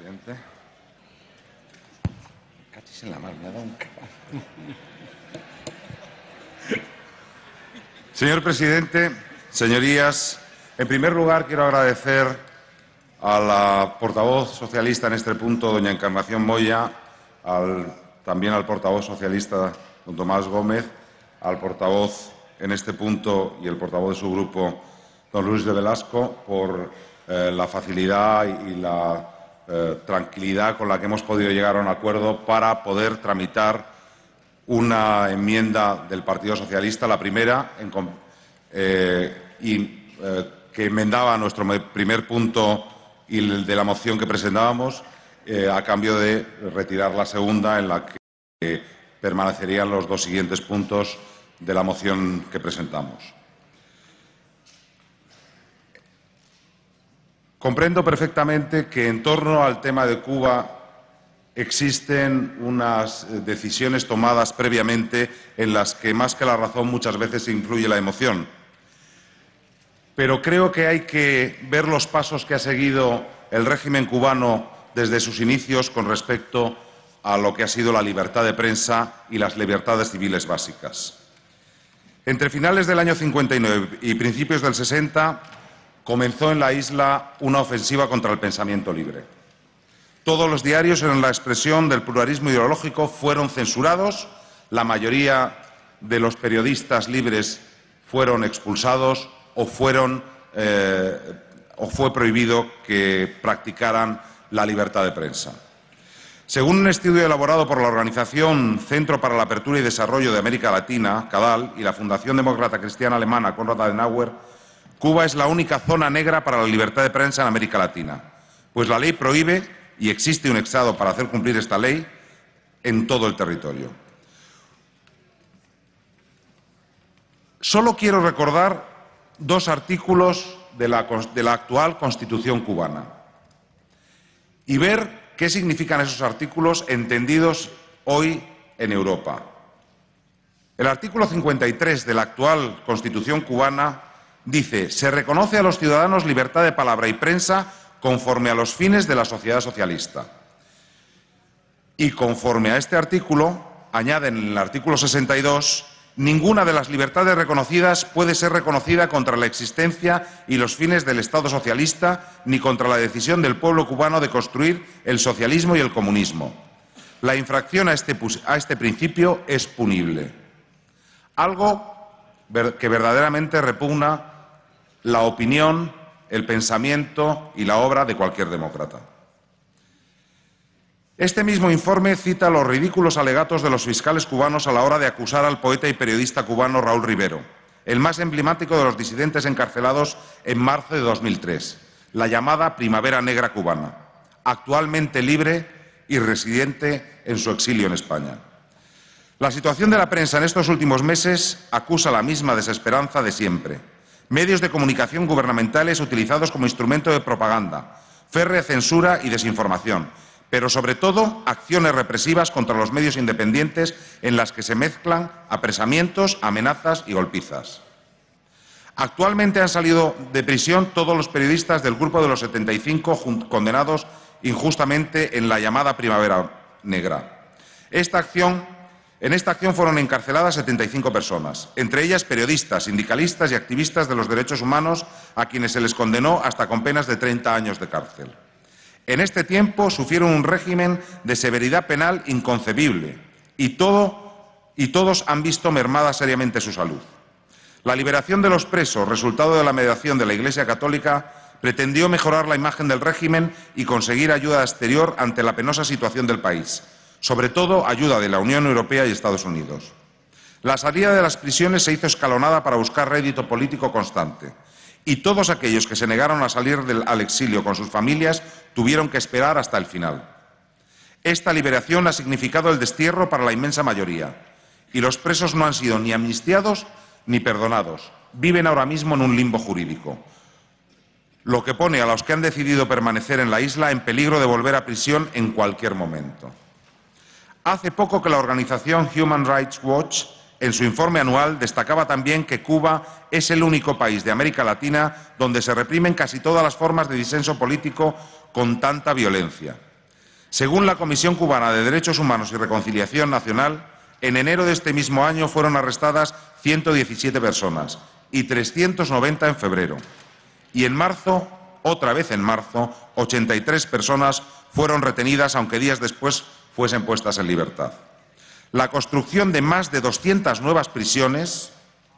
presidente. Cachis en la mano, me ha dado un caballo. Señor presidente, señorías, en primer lugar quiero agradecer a la portavoz socialista en este punto, doña Encarnación Moya, también al portavoz socialista, don Tomás Gómez, al portavoz en este punto y el portavoz de su grupo, don Luis de Velasco, por la facilidad y la tranquilidad con la que hemos podido llegar a un acuerdo para poder tramitar una enmienda del Partido Socialista, la primera, que enmendaba nuestro primer punto y el de la moción que presentábamos, a cambio de retirar la segunda, en la que permanecerían los dos siguientes puntos de la moción que presentamos. Comprendo perfectamente que en torno al tema de Cuba existen unas decisiones tomadas previamente en las que, más que la razón, muchas veces influye la emoción. Pero creo que hay que ver los pasos que ha seguido el régimen cubano desde sus inicios con respecto a lo que ha sido la libertad de prensa y las libertades civiles básicas. Entre finales del año 59 y principios del 60 comenzó en la isla una ofensiva contra el pensamiento libre. Todos los diarios en la expresión del pluralismo ideológico fueron censurados, la mayoría de los periodistas libres fueron expulsados o fue prohibido que practicaran la libertad de prensa. Según un estudio elaborado por la organización Centro para la Apertura y Desarrollo de América Latina, CADAL, y la Fundación Demócrata Cristiana Alemana Konrad Adenauer, Cuba es la única zona negra para la libertad de prensa en América Latina, pues la ley prohíbe, y existe un Estado para hacer cumplir esta ley, en todo el territorio. Solo quiero recordar dos artículos de la actual Constitución cubana y ver qué significan esos artículos entendidos hoy en Europa. El artículo 53 de la actual Constitución cubana dice: se reconoce a los ciudadanos libertad de palabra y prensa conforme a los fines de la sociedad socialista. Y conforme a este artículo, añaden en el artículo 62, ninguna de las libertades reconocidas puede ser reconocida contra la existencia y los fines del Estado socialista ni contra la decisión del pueblo cubano de construir el socialismo y el comunismo. La infracción a este principio es punible. Algo que verdaderamente repugna la opinión, el pensamiento y la obra de cualquier demócrata. Este mismo informe cita los ridículos alegatos de los fiscales cubanos a la hora de acusar al poeta y periodista cubano Raúl Rivero, el más emblemático de los disidentes encarcelados en marzo de 2003, la llamada Primavera Negra cubana, actualmente libre y residente en su exilio en España. La situación de la prensa en estos últimos meses acusa la misma desesperanza de siempre. Medios de comunicación gubernamentales utilizados como instrumento de propaganda, férrea censura y desinformación, pero sobre todo acciones represivas contra los medios independientes en las que se mezclan apresamientos, amenazas y golpizas. Actualmente han salido de prisión todos los periodistas del grupo de los 75 condenados injustamente en la llamada Primavera Negra. En esta acción fueron encarceladas 75 personas, entre ellas periodistas, sindicalistas y activistas de los derechos humanos, a quienes se les condenó hasta con penas de 30 años de cárcel. En este tiempo sufrieron un régimen de severidad penal inconcebible y todos han visto mermada seriamente su salud. La liberación de los presos, resultado de la mediación de la Iglesia Católica, pretendió mejorar la imagen del régimen y conseguir ayuda exterior ante la penosa situación del país, sobre todo ayuda de la Unión Europea y Estados Unidos. La salida de las prisiones se hizo escalonada para buscar rédito político constante, y todos aquellos que se negaron a salir al exilio con sus familias tuvieron que esperar hasta el final. Esta liberación ha significado el destierro para la inmensa mayoría, y los presos no han sido ni amnistiados ni perdonados. Viven ahora mismo en un limbo jurídico, lo que pone a los que han decidido permanecer en la isla en peligro de volver a prisión en cualquier momento. Hace poco que la organización Human Rights Watch, en su informe anual, destacaba también que Cuba es el único país de América Latina donde se reprimen casi todas las formas de disenso político con tanta violencia. Según la Comisión Cubana de Derechos Humanos y Reconciliación Nacional, en enero de este mismo año fueron arrestadas 117 personas y 390 en febrero. Y en marzo, otra vez en marzo, 83 personas fueron retenidas, aunque días después fuesen puestas en libertad. La construcción de más de 200 nuevas prisiones,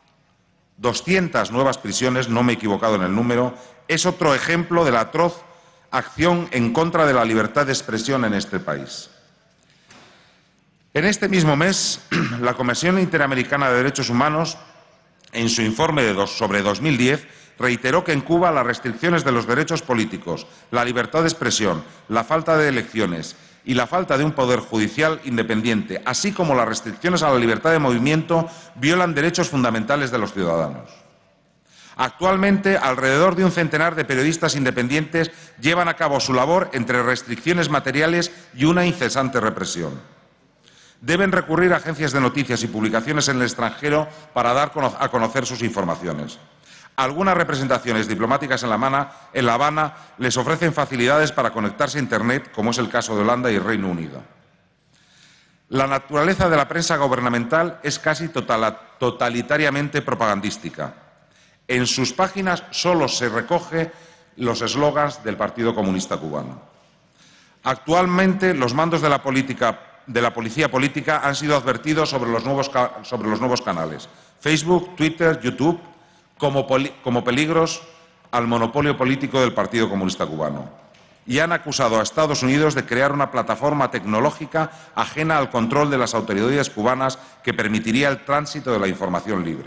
no me he equivocado en el número, es otro ejemplo de la atroz acción en contra de la libertad de expresión en este país. En este mismo mes, la Comisión Interamericana de Derechos Humanos, en su informe sobre 2010, reiteró que en Cuba las restricciones de los derechos políticos, la libertad de expresión, la falta de elecciones y la falta de un poder judicial independiente, así como las restricciones a la libertad de movimiento, violan derechos fundamentales de los ciudadanos. Actualmente, alrededor de un centenar de periodistas independientes llevan a cabo su labor entre restricciones materiales y una incesante represión. Deben recurrir a agencias de noticias y publicaciones en el extranjero para dar a conocer sus informaciones. Algunas representaciones diplomáticas en La Habana les ofrecen facilidades para conectarse a Internet, como es el caso de Holanda y el Reino Unido. La naturaleza de la prensa gubernamental es casi totalitariamente propagandística. En sus páginas solo se recogen los eslogans del Partido Comunista Cubano. Actualmente, los mandos de la policía política han sido advertidos sobre los nuevos canales, Facebook, Twitter, YouTube, como peligros al monopolio político del Partido Comunista Cubano, y han acusado a Estados Unidos de crear una plataforma tecnológica ajena al control de las autoridades cubanas que permitiría el tránsito de la información libre.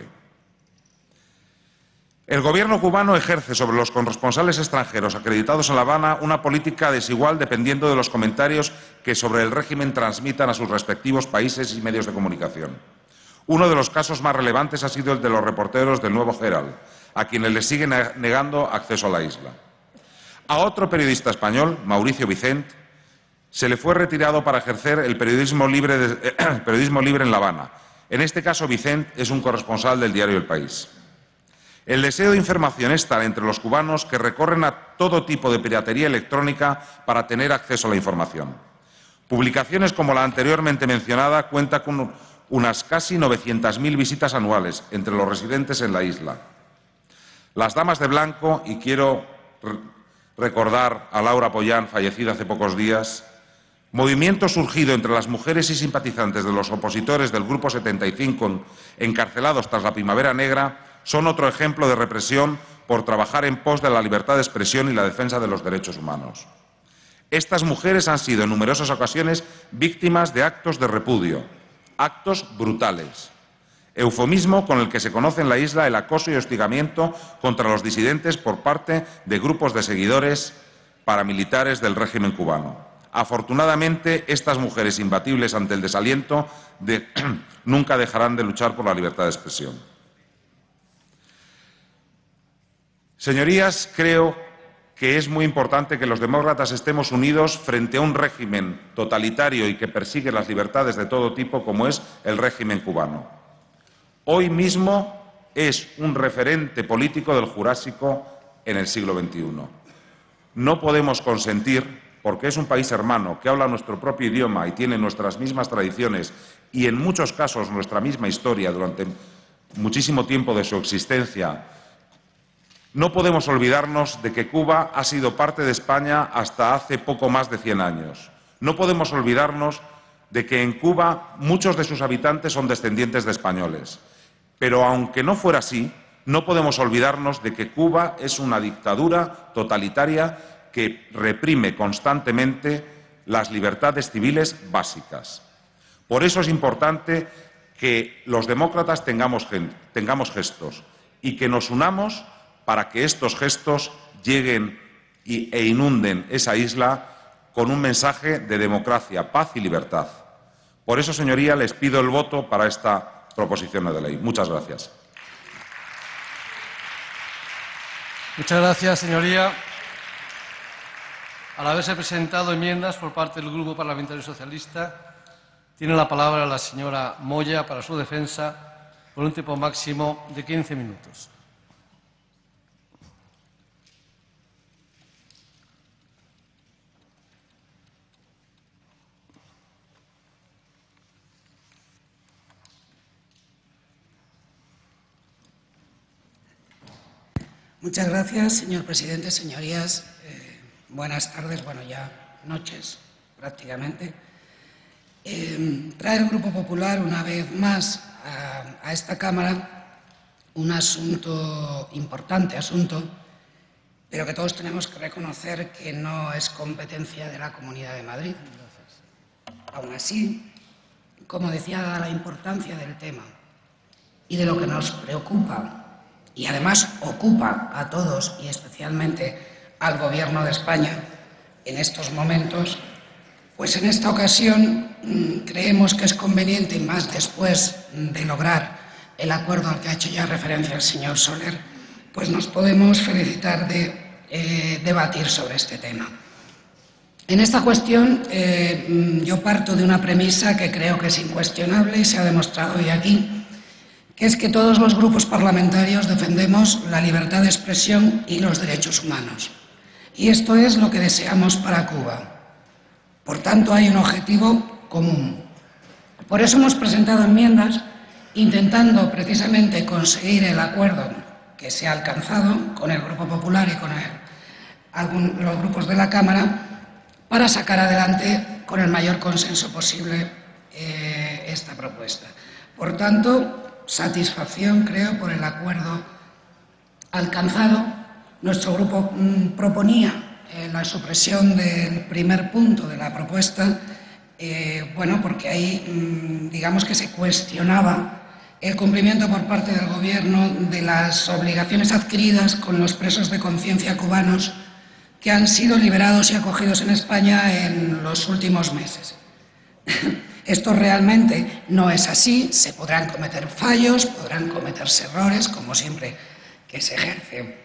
El Gobierno cubano ejerce sobre los corresponsales extranjeros acreditados en La Habana una política desigual dependiendo de los comentarios que sobre el régimen transmitan a sus respectivos países y medios de comunicación. Uno de los casos más relevantes ha sido el de los reporteros del Nuevo Herald, a quienes les siguen negando acceso a la isla. A otro periodista español, Mauricio Vicent, se le fue retirado para ejercer el periodismo libre en La Habana. En este caso, Vicent es un corresponsal del diario El País. El deseo de información es tal entre los cubanos que recorren a todo tipo de piratería electrónica para tener acceso a la información. Publicaciones como la anteriormente mencionada cuentan con unas casi 900.000 visitas anuales entre los residentes en la isla. Las Damas de Blanco, y quiero recordar a Laura Pollán, fallecida hace pocos días, movimiento surgido entre las mujeres y simpatizantes de los opositores del Grupo 75 encarcelados tras la Primavera Negra, son otro ejemplo de represión por trabajar en pos de la libertad de expresión y la defensa de los derechos humanos. Estas mujeres han sido en numerosas ocasiones víctimas de actos de repudio, actos brutales, eufemismo con el que se conoce en la isla el acoso y hostigamiento contra los disidentes por parte de grupos de seguidores paramilitares del régimen cubano. Afortunadamente, estas mujeres imbatibles ante el desaliento nunca dejarán de luchar por la libertad de expresión. Señorías, creo que es muy importante que los demócratas estemos unidos frente a un régimen totalitario y que persigue las libertades de todo tipo, como es el régimen cubano. Hoy mismo es un referente político del Jurásico en el siglo XXI. No podemos consentir, porque es un país hermano que habla nuestro propio idioma y tiene nuestras mismas tradiciones y en muchos casos nuestra misma historia durante muchísimo tiempo de su existencia. No podemos olvidarnos de que Cuba ha sido parte de España hasta hace poco más de 100 años. No podemos olvidarnos de que en Cuba muchos de sus habitantes son descendientes de españoles. Pero aunque no fuera así, no podemos olvidarnos de que Cuba es una dictadura totalitaria que reprime constantemente las libertades civiles básicas. Por eso es importante que los demócratas tengamos gestos y que nos unamos para que estos gestos lleguen e inunden esa isla con un mensaje de democracia, paz y libertad. Por eso, señoría, les pido el voto para esta proposición de ley. Muchas gracias. Muchas gracias, señoría. Al haberse presentado enmiendas por parte del Grupo Parlamentario Socialista, tiene la palabra la señora Moya para su defensa por un tiempo máximo de 15 minutos. Muchas gracias, señor presidente. Señorías, buenas tardes, bueno, ya noches prácticamente. Trae el Grupo Popular una vez más a esta Cámara un asunto importante, pero que todos tenemos que reconocer que no es competencia de la Comunidad de Madrid. Aún así, como decía, dada la importancia del tema y de lo que nos preocupa, y además ocupa a todos y especialmente al Gobierno de España en estos momentos, pues en esta ocasión creemos que es conveniente, y más después de lograr el acuerdo al que ha hecho ya referencia el señor Soler, pues nos podemos felicitar de debatir sobre este tema. En esta cuestión yo parto de una premisa que creo que es incuestionable y se ha demostrado hoy aquí, que es que todos los grupos parlamentarios defendemos la libertad de expresión y los derechos humanos. Y esto es lo que deseamos para Cuba. Por tanto, hay un objetivo común. Por eso hemos presentado enmiendas intentando precisamente conseguir el acuerdo que se ha alcanzado con el Grupo Popular y con los grupos de la Cámara para sacar adelante con el mayor consenso posible esta propuesta. Por tanto, satisfacción, creo, por el acuerdo alcanzado. Nuestro grupo proponía la supresión del primer punto de la propuesta, porque ahí, digamos que se cuestionaba el cumplimiento por parte del Gobierno de las obligaciones adquiridas con los presos de conciencia cubanos que han sido liberados y acogidos en España en los últimos meses. Esto realmente no es así, se podrán cometer fallos, podrán cometerse errores, como siempre que se ejerce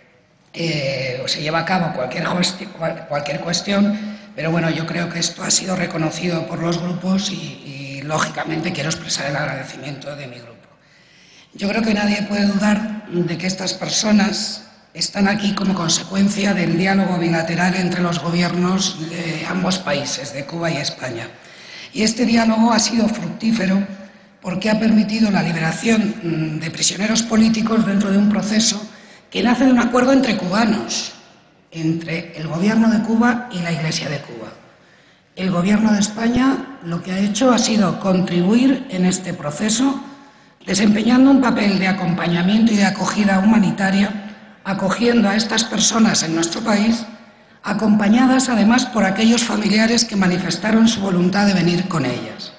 o se lleva a cabo cualquier cuestión, pero bueno, yo creo que esto ha sido reconocido por los grupos y lógicamente quiero expresar el agradecimiento de mi grupo. Yo creo que nadie puede dudar de que estas personas están aquí como consecuencia del diálogo bilateral entre los gobiernos de ambos países, de Cuba y España. Y este diálogo ha sido fructífero porque ha permitido la liberación de prisioneros políticos dentro de un proceso que nace de un acuerdo entre cubanos, entre el Gobierno de Cuba y la Iglesia de Cuba. El Gobierno de España lo que ha hecho ha sido contribuir en este proceso, desempeñando un papel de acompañamiento y de acogida humanitaria, acogiendo a estas personas en nuestro país, acompañadas además por aquellos familiares que manifestaron su voluntad de venir con ellas.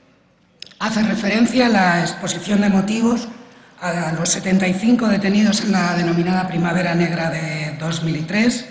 Hace referencia a la exposición de motivos a los 75 detenidos en la denominada Primavera Negra de 2003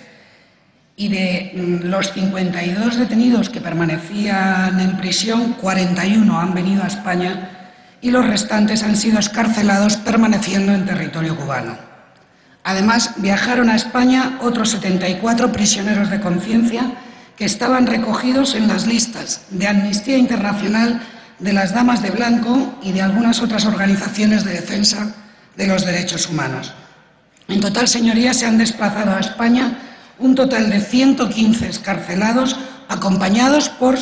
y de los 52 detenidos que permanecían en prisión, 41 han venido a España y los restantes han sido excarcelados permaneciendo en territorio cubano. Además, viajaron a España otros 74 prisioneros de conciencia que estaban recogidos en las listas de Amnistía Internacional, de las Damas de Blanco y de algunas otras organizaciones de defensa de los derechos humanos. En total, señorías, se han desplazado a España un total de 115 excarcelados, acompañados por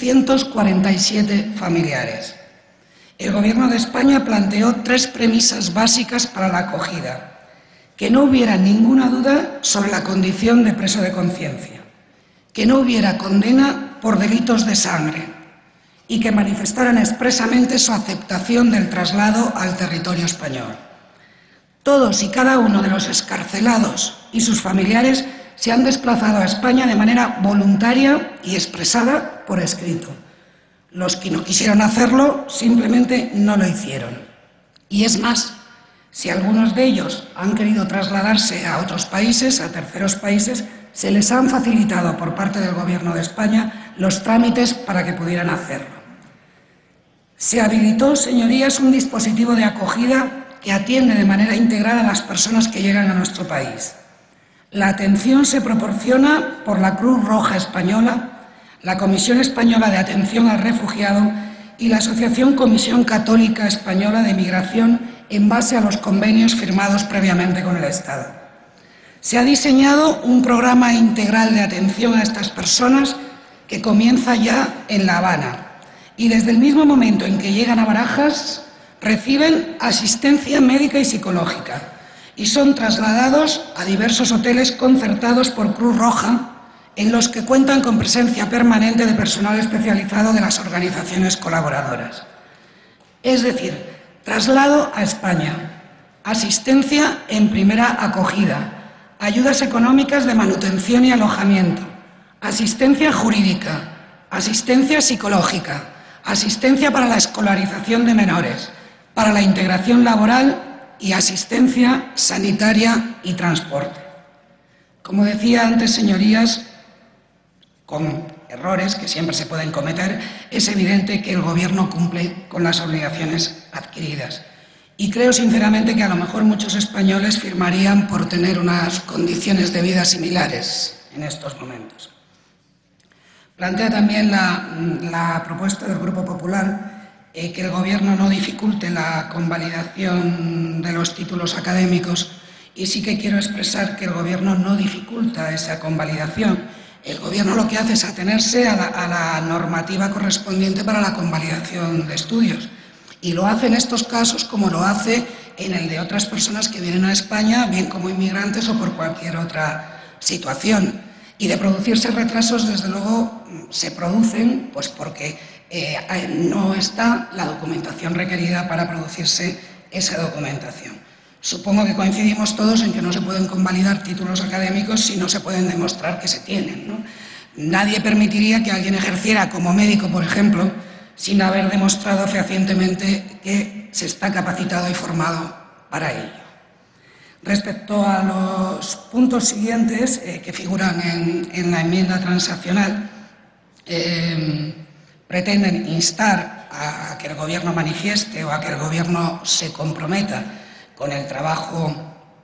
647 familiares. El Gobierno de España planteó 3 premisas básicas para la acogida: que no hubiera ninguna duda sobre la condición de preso de conciencia, que no hubiera condena por delitos de sangre y que manifestaran expresamente su aceptación del traslado al territorio español. Todos y cada uno de los excarcelados y sus familiares se han desplazado a España de manera voluntaria y expresada por escrito. Los que no quisieron hacerlo simplemente no lo hicieron. Y es más, si algunos de ellos han querido trasladarse a otros países, a terceros países, se les han facilitado por parte del Gobierno de España los trámites para que pudieran hacerlo. Se habilitó, señorías, un dispositivo de acogida que atiende de manera integral a las personas que llegan a nuestro país. La atención se proporciona por la Cruz Roja Española, la Comisión Española de Atención al Refugiado y la Asociación Comisión Católica Española de Migración, en base a los convenios firmados previamente con el Estado. Se ha diseñado un programa integral de atención a estas personas que comienza ya en La Habana y desde el mismo momento en que llegan a Barajas reciben asistencia médica y psicológica y son trasladados a diversos hoteles concertados por Cruz Roja, en los que cuentan con presencia permanente de personal especializado de las organizaciones colaboradoras. Es decir, traslado a España, asistencia en primera acogida, ayudas económicas de manutención y alojamiento, asistencia jurídica, asistencia psicológica, asistencia para la escolarización de menores, para la integración laboral y asistencia sanitaria y transporte. Como decía antes, señorías, con errores que siempre se pueden cometer, es evidente que el Gobierno cumple con las obligaciones adquiridas. Y creo sinceramente que a lo mejor muchos españoles firmarían por tener unas condiciones de vida similares en estos momentos. Plantea también la propuesta del Grupo Popular que el Gobierno no dificulte la convalidación de los títulos académicos, y sí que quiero expresar que el Gobierno no dificulta esa convalidación. El Gobierno lo que hace es atenerse a la normativa correspondiente para la convalidación de estudios, y lo hace en estos casos como lo hace en el de otras personas que vienen a España, bien como inmigrantes o por cualquier otra situación. Y de producirse retrasos, desde luego, se producen pues porque no está la documentación requerida para producirse esa documentación. Supongo que coincidimos todos en que no se pueden convalidar títulos académicos si no se pueden demostrar que se tienen, ¿no? Nadie permitiría que alguien ejerciera como médico, por ejemplo, sin haber demostrado fehacientemente que se está capacitado y formado para ello. Respecto a los puntos siguientes que figuran en la enmienda transaccional, pretenden instar a que el Gobierno manifieste o a que el Gobierno se comprometa con el trabajo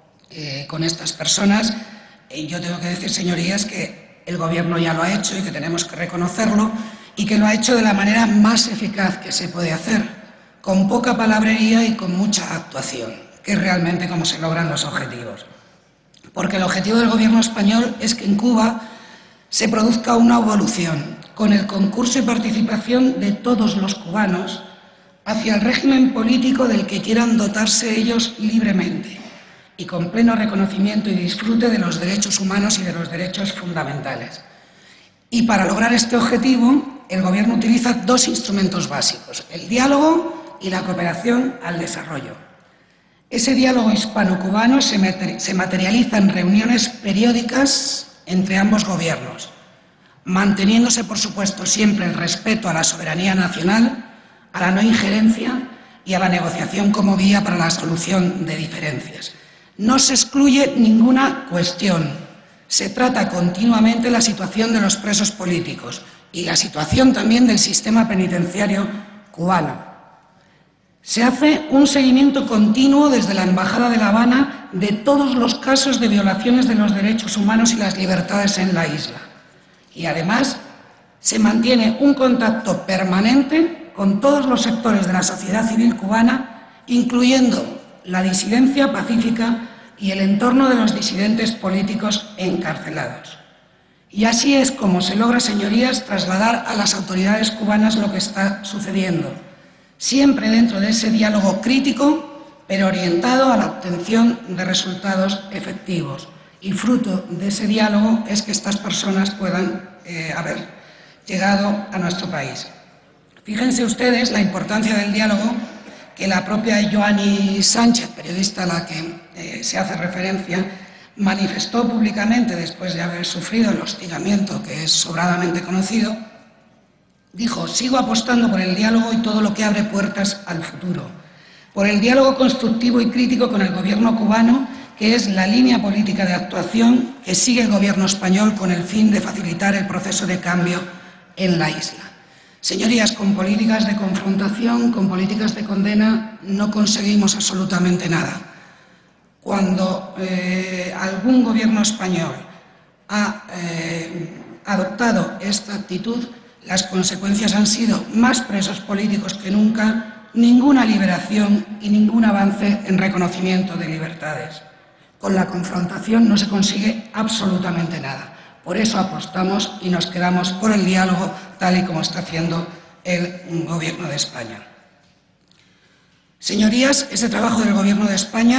con estas personas. Yo tengo que decir, señorías, que el Gobierno ya lo ha hecho y que tenemos que reconocerlo, y que lo ha hecho de la manera más eficaz que se puede hacer, con poca palabrería y con mucha actuación, que es realmente como se logran los objetivos. Porque el objetivo del Gobierno español es que en Cuba se produzca una evolución, con el concurso y participación de todos los cubanos hacia el régimen político del que quieran dotarse ellos libremente y con pleno reconocimiento y disfrute de los derechos humanos y de los derechos fundamentales. Y para lograr este objetivo, el Gobierno utiliza dos instrumentos básicos: el diálogo y la cooperación al desarrollo. Ese diálogo hispano-cubano se materializa en reuniones periódicas entre ambos gobiernos, manteniéndose, por supuesto, siempre el respeto a la soberanía nacional, a la no injerencia y a la negociación como vía para la solución de diferencias. No se excluye ninguna cuestión. Se trata continuamente la situación de los presos políticos y la situación también del sistema penitenciario cubano. Se hace un seguimiento continuo desde la Embajada de La Habana de todos los casos de violaciones de los derechos humanos y las libertades en la isla. Y además se mantiene un contacto permanente con todos los sectores de la sociedad civil cubana, incluyendo la disidencia pacífica y el entorno de los disidentes políticos encarcelados. Y así es como se logra, señorías, trasladar a las autoridades cubanas lo que está sucediendo, siempre dentro de ese diálogo crítico, pero orientado a la obtención de resultados efectivos. Y fruto de ese diálogo es que estas personas puedan haber llegado a nuestro país. Fíjense ustedes la importancia del diálogo que la propia Joanny Sánchez, periodista a la que se hace referencia, manifestó públicamente después de haber sufrido el hostigamiento que es sobradamente conocido. Dijo: sigo apostando por el diálogo y todo lo que abre puertas al futuro, por el diálogo constructivo y crítico con el Gobierno cubano, que es la línea política de actuación que sigue el Gobierno español con el fin de facilitar el proceso de cambio en la isla. Señorías, con políticas de confrontación, con políticas de condena, no conseguimos absolutamente nada. Cuando algún gobierno español ha adoptado esta actitud, las consecuencias han sido más presos políticos que nunca, ninguna liberación y ningún avance en reconocimiento de libertades. Con la confrontación no se consigue absolutamente nada. Por eso apostamos y nos quedamos por el diálogo, tal y como está haciendo el Gobierno de España. Señorías, este trabajo del Gobierno de España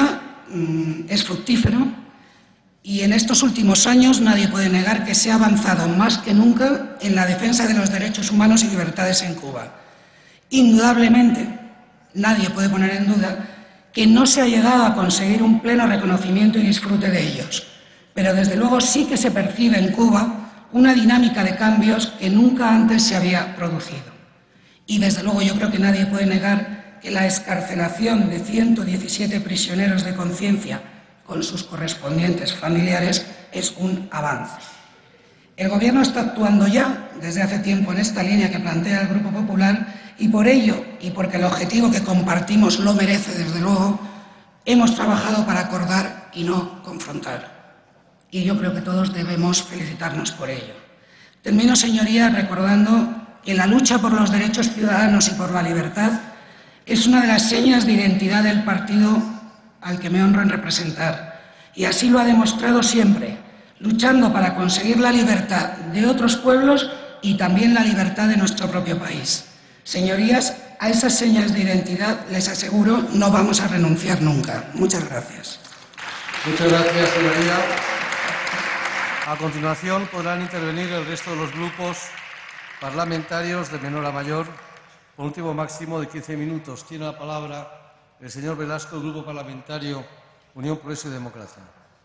es fructífero y en estos últimos años nadie puede negar que se ha avanzado más que nunca en la defensa de los derechos humanos y libertades en Cuba. Indudablemente, nadie puede poner en duda que no se ha llegado a conseguir un pleno reconocimiento y disfrute de ellos, pero desde luego sí que se percibe en Cuba una dinámica de cambios que nunca antes se había producido. Y desde luego yo creo que nadie puede negar que la excarcelación de 117 prisioneros de conciencia con sus correspondientes familiares es un avance. El Gobierno está actuando ya desde hace tiempo en esta línea que plantea el Grupo Popular y por ello, y porque el objetivo que compartimos lo merece desde luego, hemos trabajado para acordar y no confrontar. Y yo creo que todos debemos felicitarnos por ello. Termino, señorías, recordando que la lucha por los derechos ciudadanos y por la libertad es una de las señas de identidad del partido al que me honro en representar. Y así lo ha demostrado siempre, luchando para conseguir la libertad de otros pueblos y también la libertad de nuestro propio país. Señorías, a esas señas de identidad, les aseguro, no vamos a renunciar nunca. Muchas gracias. Muchas gracias, señoría. A continuación podrán intervenir el resto de los grupos parlamentarios de menor a mayor, por un tiempo máximo de 15 minutos. Tiene la palabra el señor Velasco, del Grupo Parlamentario Unión, Progreso y Democracia.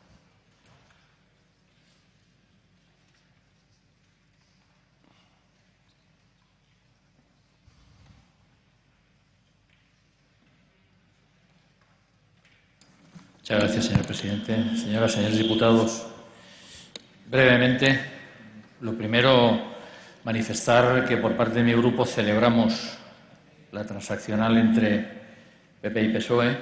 Muchas gracias, señor presidente. Señoras y señores diputados, brevemente, lo primero, manifestar que por parte de mi grupo celebramos la transaccional entre PP y PSOE.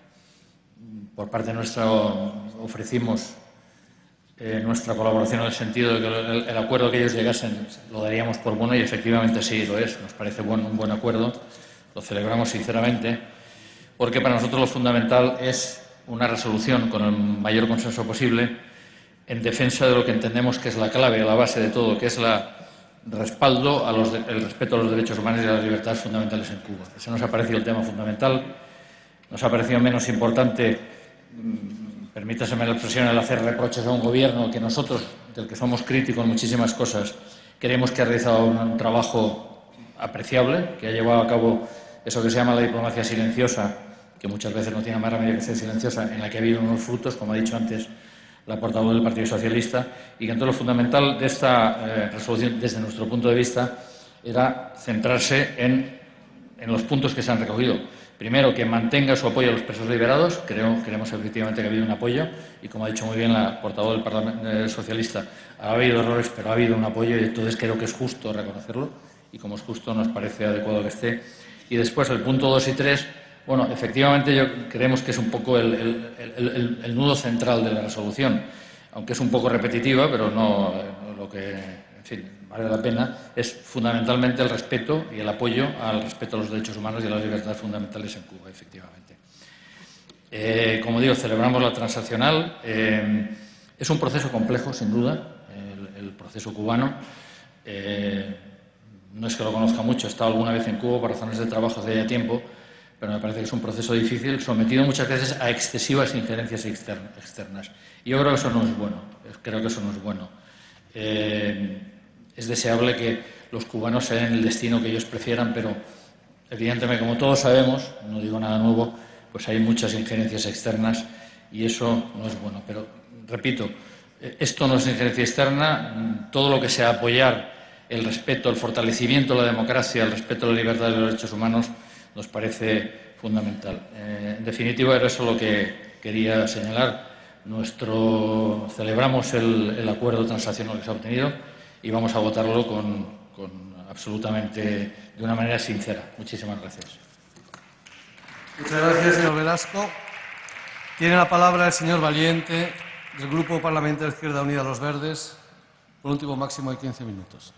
Por parte nuestra ofrecimos nuestra colaboración en el sentido de que el acuerdo que ellos llegasen lo daríamos por bueno y efectivamente sí lo es. Nos parece un buen acuerdo, lo celebramos sinceramente, porque para nosotros lo fundamental es una resolución con el mayor consenso posible en defensa de lo que entendemos que es la clave, la base de todo, que es el respaldo el respeto a los derechos humanos y a las libertades fundamentales en Cuba. Eso nos ha parecido el tema fundamental. Nos ha parecido menos importante, permítaseme la expresión, el hacer reproches a un gobierno que nosotros, del que somos críticos en muchísimas cosas, creemos que ha realizado un trabajo apreciable, que ha llevado a cabo eso que se llama la diplomacia silenciosa, que muchas veces no tiene más remedio que ser silenciosa, en la que ha habido unos frutos, como ha dicho antes la portavoz del Partido Socialista, y que entonces lo fundamental de esta resolución, desde nuestro punto de vista, era centrarse en los puntos que se han recogido. Primero, que mantenga su apoyo a los presos liberados. Creemos efectivamente que ha habido un apoyo y, como ha dicho muy bien la portavoz del Parlamento Socialista, ha habido errores, pero ha habido un apoyo y entonces creo que es justo reconocerlo y, como es justo, nos parece adecuado que esté. Y después, el punto 2 y 3, bueno, efectivamente creemos que es un poco el nudo central de la resolución, aunque es un poco repetitiva, pero no lo que, en fin, vale la pena, es fundamentalmente el respeto y el apoyo al respeto a los derechos humanos y a las libertades fundamentales en Cuba, efectivamente. Como digo, celebramos la transaccional. Es un proceso complejo, sin duda, el proceso cubano. No es que lo conozca mucho, he estado alguna vez en Cuba por razones de trabajo hace ya tiempo, pero me parece que es un proceso difícil, sometido muchas veces a excesivas injerencias externas. Y yo creo que eso no es bueno. Es deseable que los cubanos se den el destino que ellos prefieran, pero evidentemente, como todos sabemos, no digo nada nuevo, pues hay muchas injerencias externas y eso no es bueno. Pero, repito, esto no es injerencia externa. Todo lo que sea apoyar el respeto, el fortalecimiento de la democracia, el respeto a la libertad de los derechos humanos, nos parece fundamental. En definitiva, era eso lo que quería señalar. Celebramos el acuerdo transaccional que se ha obtenido y vamos a votarlo absolutamente de una manera sincera. Muchísimas gracias. Muchas gracias, señor Velasco. Tiene la palabra el señor Valiente, del Grupo Parlamentario Izquierda Unida Los Verdes, por un tiempo máximo de 15 minutos.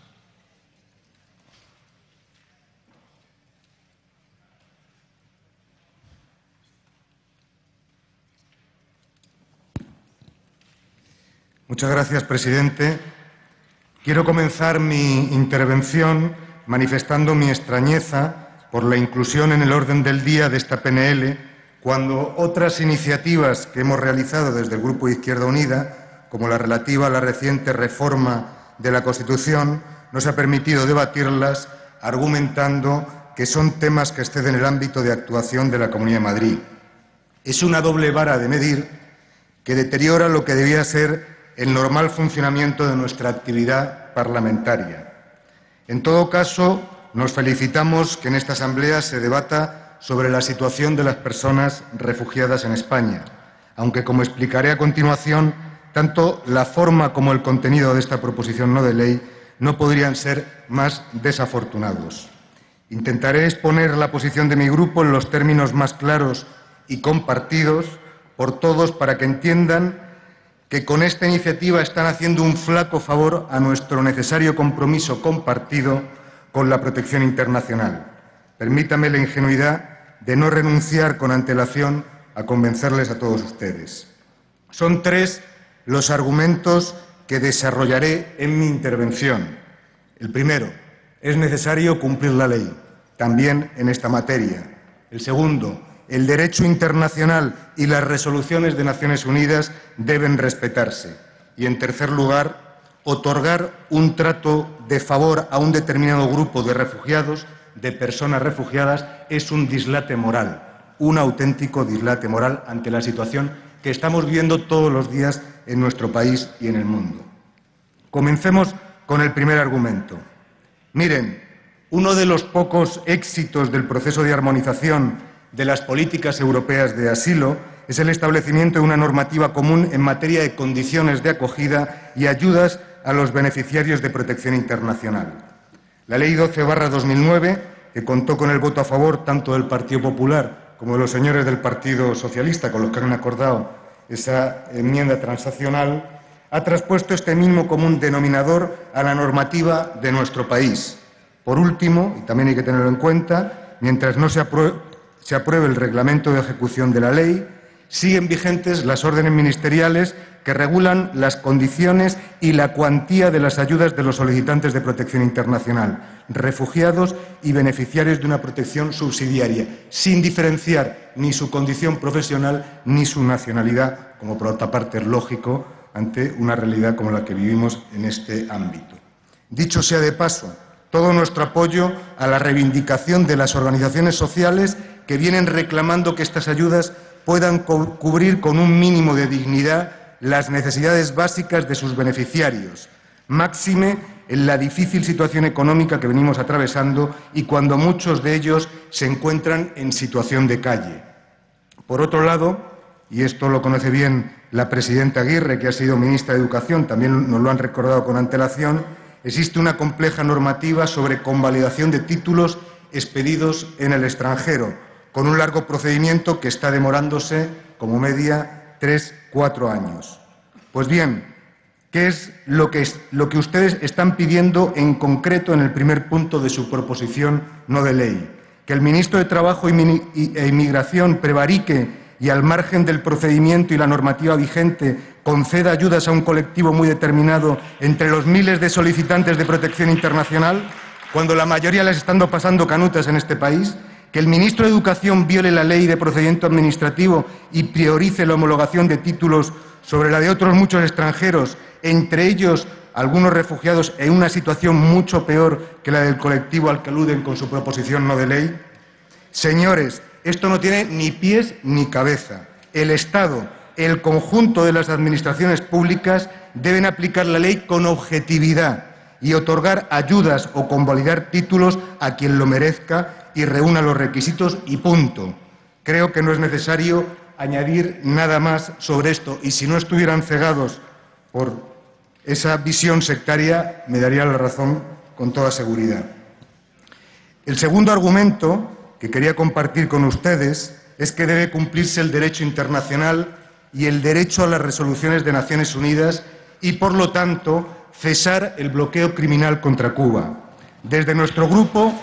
Muchas gracias, presidente. Quiero comenzar mi intervención manifestando mi extrañeza por la inclusión en el orden del día de esta PNL cuando otras iniciativas que hemos realizado desde el Grupo Izquierda Unida, como la relativa a la reciente reforma de la Constitución, nos ha permitido debatirlas argumentando que son temas que exceden el ámbito de actuación de la Comunidad de Madrid. Es una doble vara de medir que deteriora lo que debía ser el normal funcionamiento de nuestra actividad parlamentaria. En todo caso, nos felicitamos que en esta Asamblea se debata sobre la situación de las personas refugiadas en España, aunque, como explicaré a continuación, tanto la forma como el contenido de esta proposición no de ley no podrían ser más desafortunados. Intentaré exponer la posición de mi grupo en los términos más claros y compartidos por todos para que entiendan que con esta iniciativa están haciendo un flaco favor a nuestro necesario compromiso compartido con la protección internacional. Permítame la ingenuidad de no renunciar con antelación a convencerles a todos ustedes. Son 3 los argumentos que desarrollaré en mi intervención. El primero, es necesario cumplir la ley, también en esta materia. El segundo, el derecho internacional y las resoluciones de Naciones Unidas deben respetarse. Y, en tercer lugar, otorgar un trato de favor a un determinado grupo de refugiados, de personas refugiadas, es un dislate moral, un auténtico dislate moral ante la situación que estamos viviendo todos los días en nuestro país y en el mundo. Comencemos con el primer argumento. Miren, uno de los pocos éxitos del proceso de armonización de las políticas europeas de asilo es el establecimiento de una normativa común en materia de condiciones de acogida y ayudas a los beneficiarios de protección internacional. La Ley 12/2009, que contó con el voto a favor tanto del Partido Popular como de los señores del Partido Socialista, con los que han acordado esa enmienda transaccional, ha traspuesto este mismo común denominador a la normativa de nuestro país. Por último, y también hay que tenerlo en cuenta, mientras no se apruebe el reglamento de ejecución de la ley, siguen vigentes las órdenes ministeriales que regulan las condiciones y la cuantía de las ayudas de los solicitantes de protección internacional, refugiados y beneficiarios de una protección subsidiaria, sin diferenciar ni su condición profesional ni su nacionalidad, como por otra parte es lógico ante una realidad como la que vivimos en este ámbito. Dicho sea de paso, todo nuestro apoyo a la reivindicación de las organizaciones sociales que vienen reclamando que estas ayudas puedan cubrir con un mínimo de dignidad las necesidades básicas de sus beneficiarios, máxime en la difícil situación económica que venimos atravesando y cuando muchos de ellos se encuentran en situación de calle. Por otro lado, y esto lo conoce bien la presidenta Aguirre, que ha sido ministra de Educación, también nos lo han recordado con antelación, existe una compleja normativa sobre convalidación de títulos expedidos en el extranjero, con un largo procedimiento que está demorándose como media 3-4 años. Pues bien, ¿qué es lo que ustedes están pidiendo en concreto en el primer punto de su proposición no de ley? Que el ministro de Trabajo e Inmigración prevarique y, al margen del procedimiento y la normativa vigente, conceda ayudas a un colectivo muy determinado entre los miles de solicitantes de protección internacional, cuando la mayoría les están pasando canutas en este país. Que el ministro de Educación viole la ley de procedimiento administrativo y priorice la homologación de títulos sobre la de otros muchos extranjeros, entre ellos algunos refugiados en una situación mucho peor que la del colectivo al que aluden con su proposición no de ley. Señores, esto no tiene ni pies ni cabeza. El Estado, el conjunto de las administraciones públicas deben aplicar la ley con objetividad y otorgar ayudas o convalidar títulos a quien lo merezca y reúna los requisitos y punto. Creo que no es necesario añadir nada más sobre esto y si no estuvieran cegados por esa visión sectaria me daría la razón con toda seguridad. El segundo argumento que quería compartir con ustedes es que debe cumplirse el derecho internacional y el derecho a las resoluciones de Naciones Unidas y, por lo tanto, cesar el bloqueo criminal contra Cuba. Desde nuestro grupo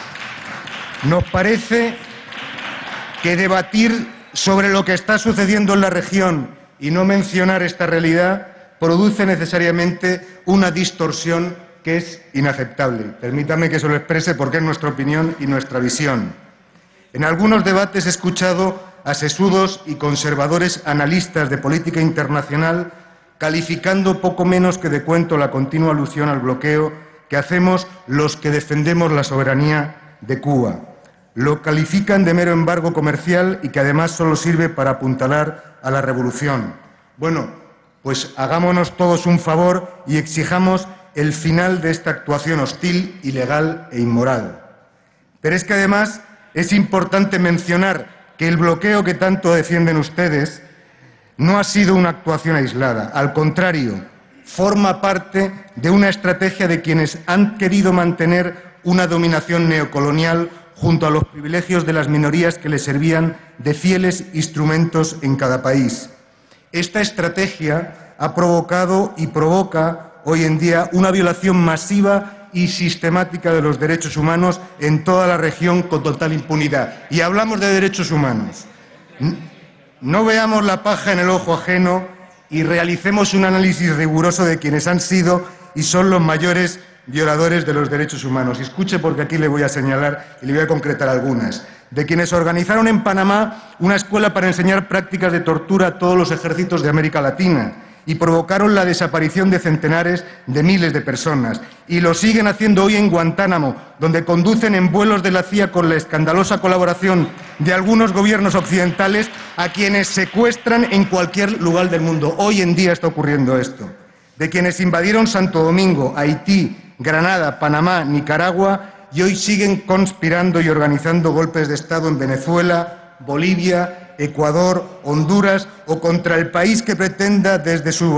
nos parece que debatir sobre lo que está sucediendo en la región y no mencionar esta realidad produce necesariamente una distorsión que es inaceptable. Permítame que se lo exprese porque es nuestra opinión y nuestra visión. En algunos debates he escuchado a sesudos y conservadores analistas de política internacional, calificando poco menos que de cuento la continua alusión al bloqueo que hacemos los que defendemos la soberanía de Cuba. Lo califican de mero embargo comercial y que además solo sirve para apuntalar a la revolución. Bueno, pues hagámonos todos un favor y exijamos el final de esta actuación hostil, ilegal e inmoral. Pero es que además es importante mencionar que el bloqueo que tanto defienden ustedes no ha sido una actuación aislada. Al contrario, forma parte de una estrategia de quienes han querido mantener una dominación neocolonial junto a los privilegios de las minorías que les servían de fieles instrumentos en cada país. Esta estrategia ha provocado y provoca hoy en día una violación masiva y sistemática de los derechos humanos en toda la región con total impunidad. Y hablamos de derechos humanos. No veamos la paja en el ojo ajeno y realicemos un análisis riguroso de quienes han sido y son los mayores violadores de los derechos humanos. Escuche, porque aquí le voy a señalar y le voy a concretar algunas. De quienes organizaron en Panamá una escuela para enseñar prácticas de tortura a todos los ejércitos de América Latina y provocaron la desaparición de centenares de miles de personas. Y lo siguen haciendo hoy en Guantánamo, donde conducen en vuelos de la CIA con la escandalosa colaboración de algunos gobiernos occidentales a quienes secuestran en cualquier lugar del mundo. Hoy en día está ocurriendo esto. De quienes invadieron Santo Domingo, Haití, Granada, Panamá, Nicaragua y hoy siguen conspirando y organizando golpes de Estado en Venezuela, Bolivia, Ecuador, Honduras o contra el país que pretenda desde su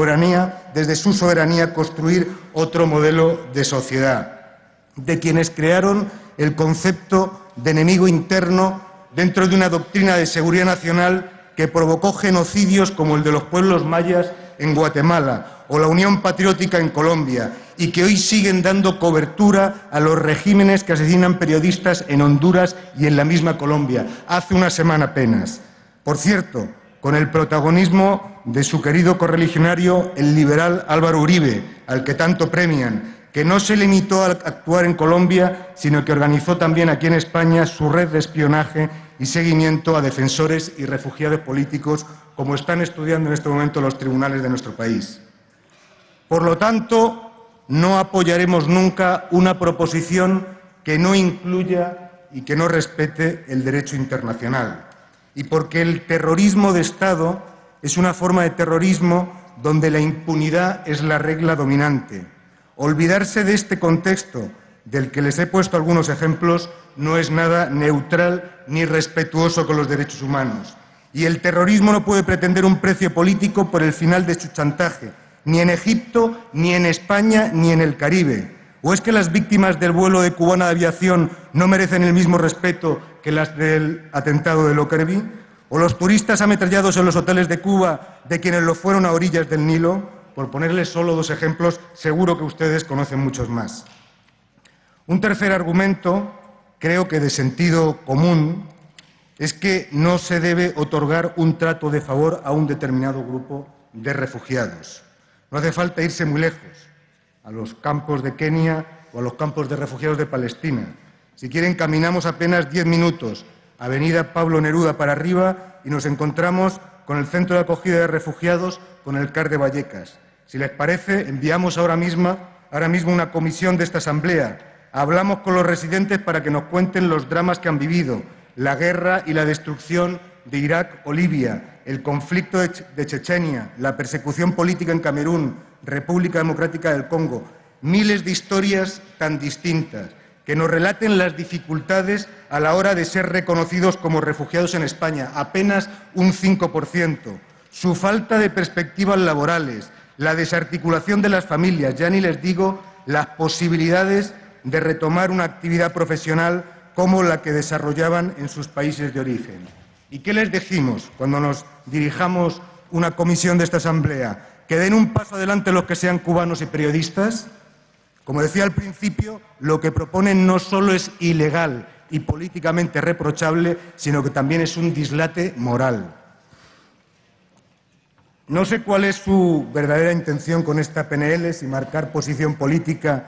soberanía construir otro modelo de sociedad. De quienes crearon el concepto de enemigo interno dentro de una doctrina de seguridad nacional que provocó genocidios como el de los pueblos mayas en Guatemala o la Unión Patriótica en Colombia, y que hoy siguen dando cobertura a los regímenes que asesinan periodistas en Honduras y en la misma Colombia, hace una semana apenas. Por cierto, con el protagonismo de su querido correligionario, el liberal Álvaro Uribe, al que tanto premian, que no se limitó a actuar en Colombia, sino que organizó también aquí en España su red de espionaje y seguimiento a defensores y refugiados políticos, como están estudiando en este momento los tribunales de nuestro país. Por lo tanto, no apoyaremos nunca una proposición que no incluya y que no respete el derecho internacional. Y porque el terrorismo de Estado es una forma de terrorismo donde la impunidad es la regla dominante. Olvidarse de este contexto, del que les he puesto algunos ejemplos, no es nada neutral ni respetuoso con los derechos humanos. Y el terrorismo no puede pretender un precio político por el final de su chantaje, ni en Egipto, ni en España, ni en el Caribe. ¿O es que las víctimas del vuelo de Cubana de Aviación no merecen el mismo respeto que las del atentado de Lockerbie? ¿O los turistas ametrallados en los hoteles de Cuba de quienes lo fueron a orillas del Nilo? Por ponerles solo dos ejemplos, seguro que ustedes conocen muchos más. Un tercer argumento, creo que de sentido común, es que no se debe otorgar un trato de favor a un determinado grupo de refugiados. No hace falta irse muy lejos, a los campos de Kenia o a los campos de refugiados de Palestina. Si quieren, caminamos apenas 10 minutos, Avenida Pablo Neruda para arriba, y nos encontramos con el Centro de Acogida de Refugiados, con el CAR de Vallecas. Si les parece, enviamos ahora mismo una comisión de esta Asamblea. Hablamos con los residentes para que nos cuenten los dramas que han vivido, la guerra y la destrucción de Irak o Libia, el conflicto de Chechenia, la persecución política en Camerún, República Democrática del Congo. Miles de historias tan distintas que nos relaten las dificultades a la hora de ser reconocidos como refugiados en España, apenas un 5%, su falta de perspectivas laborales, la desarticulación de las familias, ya ni les digo las posibilidades de retomar una actividad profesional como la que desarrollaban en sus países de origen. ¿Y qué les decimos cuando nos dirijamos una comisión de esta Asamblea? ¿Que den un paso adelante los que sean cubanos y periodistas? Como decía al principio, lo que proponen no solo es ilegal y políticamente reprochable, sino que también es un dislate moral. No sé cuál es su verdadera intención con esta PNL, si marcar posición política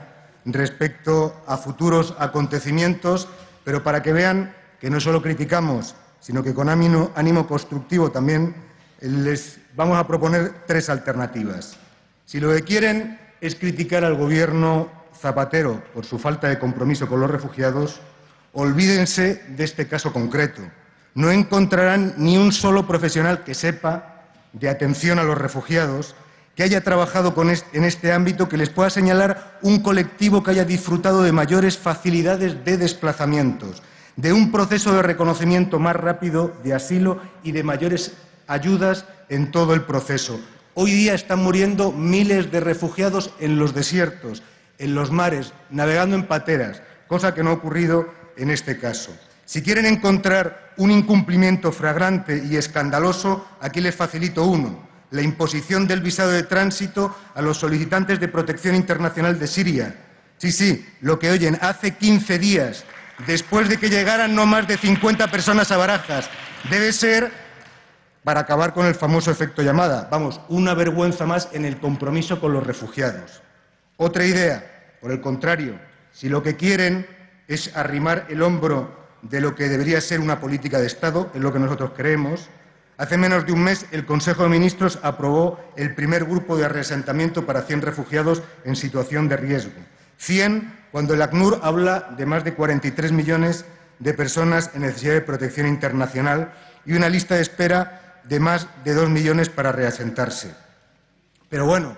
respecto a futuros acontecimientos, pero para que vean que no solo criticamos sino que con ánimo constructivo también les vamos a proponer 3 alternativas. Si lo que quieren es criticar al Gobierno Zapatero por su falta de compromiso con los refugiados, olvídense de este caso concreto. No encontrarán ni un solo profesional que sepa de atención a los refugiados, que haya trabajado en este ámbito, que les pueda señalar un colectivo que haya disfrutado de mayores facilidades de desplazamientos, de un proceso de reconocimiento más rápido de asilo y de mayores ayudas en todo el proceso. Hoy día están muriendo miles de refugiados en los desiertos, en los mares, navegando en pateras, cosa que no ha ocurrido en este caso. Si quieren encontrar un incumplimiento flagrante y escandaloso, aquí les facilito uno: la imposición del visado de tránsito a los solicitantes de protección internacional de Siria. Sí, lo que oyen, hace 15 días, después de que llegaran no más de 50 personas a Barajas. Debe ser para acabar con el famoso efecto llamada. Vamos, una vergüenza más en el compromiso con los refugiados. Otra idea, por el contrario, si lo que quieren es arrimar el hombro de lo que debería ser una política de Estado, es lo que nosotros creemos. Hace menos de un mes, el Consejo de Ministros aprobó el primer grupo de reasentamiento para 100 refugiados en situación de riesgo. 100, cuando el ACNUR habla de más de 43 millones de personas en necesidad de protección internacional y una lista de espera de más de 2 millones para reasentarse. Pero bueno,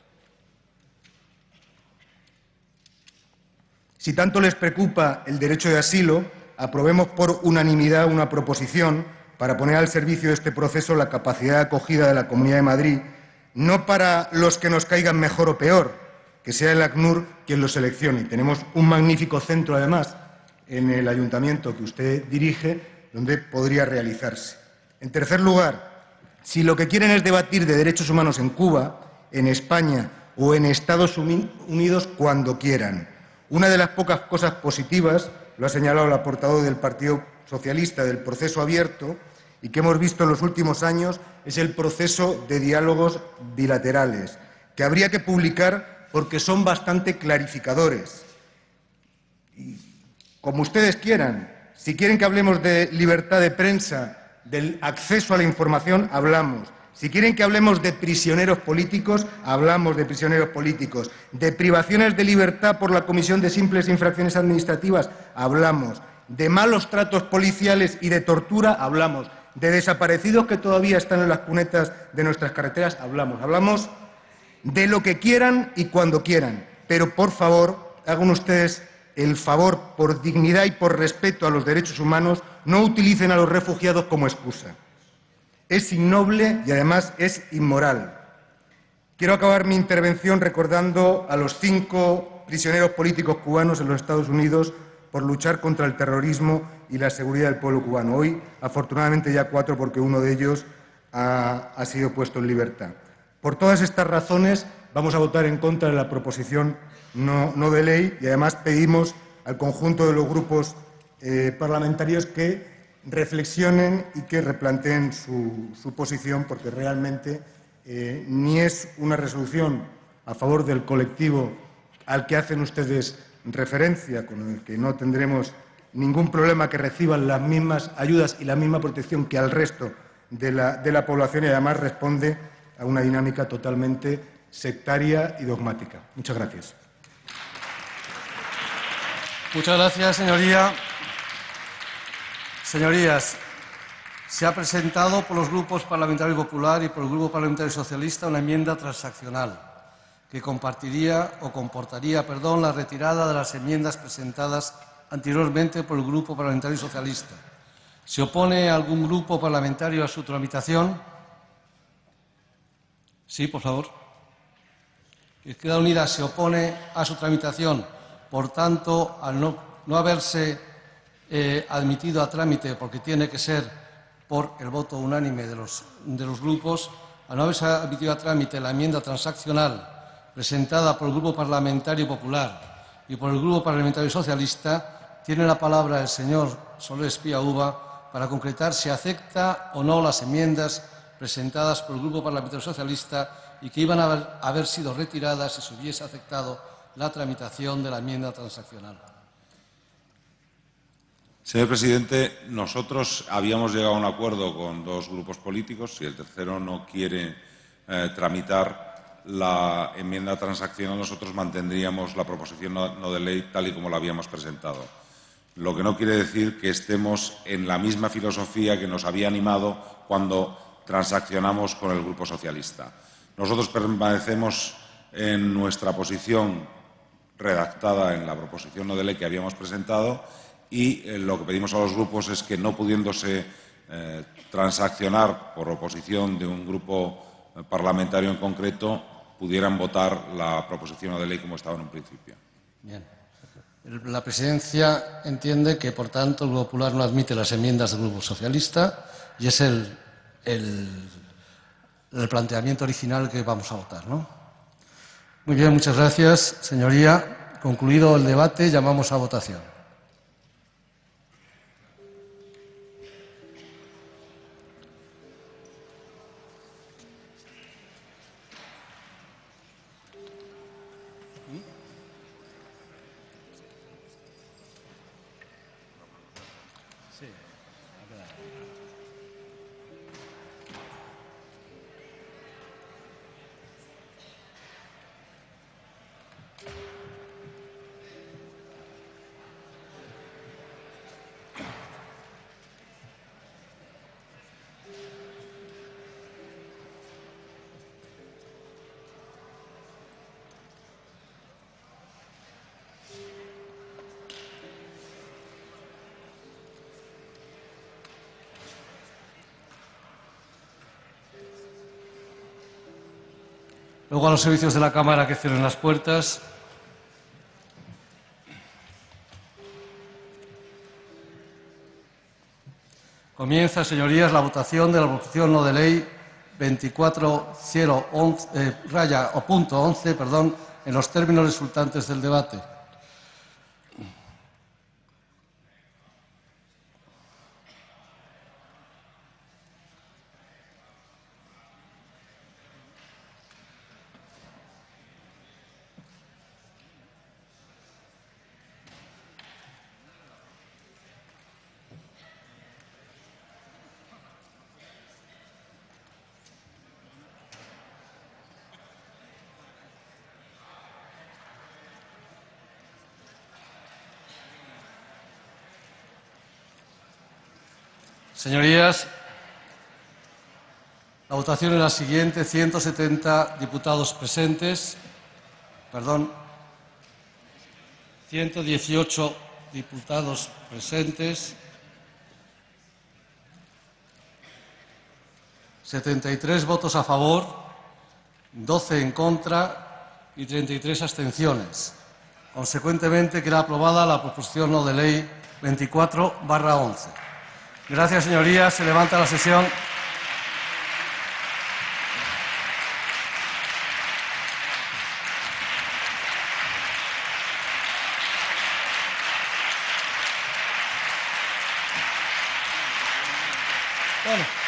si tanto les preocupa el derecho de asilo, aprobemos por unanimidad una proposición para poner al servicio de este proceso la capacidad de acogida de la Comunidad de Madrid, no para los que nos caigan mejor o peor, que sea el ACNUR quien los seleccione. Tenemos un magnífico centro, además, en el ayuntamiento que usted dirige, donde podría realizarse. En tercer lugar, si lo que quieren es debatir de derechos humanos en Cuba, en España o en Estados Unidos, cuando quieran. Una de las pocas cosas positivas, lo ha señalado la portavoz del Partido Socialista, del proceso abierto y que hemos visto en los últimos años, es el proceso de diálogos bilaterales, que habría que publicar porque son bastante clarificadores. Y como ustedes quieran, si quieren que hablemos de libertad de prensa, del acceso a la información, hablamos. Si quieren que hablemos de prisioneros políticos, hablamos de prisioneros políticos. De privaciones de libertad por la comisión de simples infracciones administrativas, hablamos. De malos tratos policiales y de tortura, hablamos. De desaparecidos que todavía están en las cunetas de nuestras carreteras, hablamos. Hablamos de lo que quieran y cuando quieran. Pero, por favor, hagan ustedes el favor, por dignidad y por respeto a los derechos humanos, no utilicen a los refugiados como excusa. Es innoble y, además, es inmoral. Quiero acabar mi intervención recordando a los 5 prisioneros políticos cubanos en los Estados Unidos por luchar contra el terrorismo y la seguridad del pueblo cubano. Hoy, afortunadamente, ya 4, porque uno de ellos ha sido puesto en libertad. Por todas estas razones, vamos a votar en contra de la proposición no de ley y, además, pedimos al conjunto de los grupos parlamentarios que reflexionen y que replanteen su posición, porque realmente ni es una resolución a favor del colectivo al que hacen ustedes referencia, con el que no tendremos ningún problema que reciban las mismas ayudas y la misma protección que al resto de la población, y además responde a una dinámica totalmente sectaria y dogmática. Muchas gracias. Muchas gracias, señoría. Señorías, se ha presentado por los grupos Parlamentario Popular y por el Grupo Parlamentario Socialista una enmienda transaccional que comportaría la retirada de las enmiendas presentadas anteriormente por el Grupo Parlamentario Socialista. ¿Se opone algún grupo parlamentario a su tramitación? Sí, por favor. Izquierda Unida se opone a su tramitación. Por tanto, al no haberse admitido a trámite, porque tiene que ser por el voto unánime de los grupos, al no haberse admitido a trámite la enmienda transaccional presentada por el Grupo Parlamentario Popular y por el Grupo Parlamentario Socialista, tiene la palabra el señor Soler Espía Uva para concretar si acepta o no las enmiendas presentadas por el Grupo Parlamentario Socialista y que iban a haber sido retiradas si se hubiese aceptado la tramitación de la enmienda transaccional. Señor presidente, nosotros habíamos llegado a un acuerdo con dos grupos políticos. Si el tercero no quiere tramitar la enmienda transaccional, nosotros mantendríamos la proposición no de ley tal y como la habíamos presentado. Lo que no quiere decir que estemos en la misma filosofía que nos había animado cuando transaccionamos con el Grupo Socialista. Nosotros permanecemos en nuestra posición redactada en la proposición no de ley que habíamos presentado y lo que pedimos a los grupos es que, no pudiéndose transaccionar por oposición de un grupo parlamentario en concreto, pudieran votar la proposición no de ley como estaba en un principio. Bien. La Presidencia entiende que, por tanto, el Grupo Popular no admite las enmiendas del Grupo Socialista y es el planteamiento original que vamos a votar, ¿no? Muy bien, muchas gracias, señoría. Concluido el debate, llamamos a votación. Luego a los servicios de la Cámara que cierren las puertas. Comienza, señorías, la votación de la proposición no de ley 24.011, en los términos resultantes del debate. Señorías, la votación es la siguiente: 170 diputados presentes, 118 diputados presentes, 73 votos a favor, 12 en contra y 33 abstenciones. Consecuentemente, queda aprobada la proposición no de ley 24/11. Gracias, señorías. Se levanta la sesión. Bueno.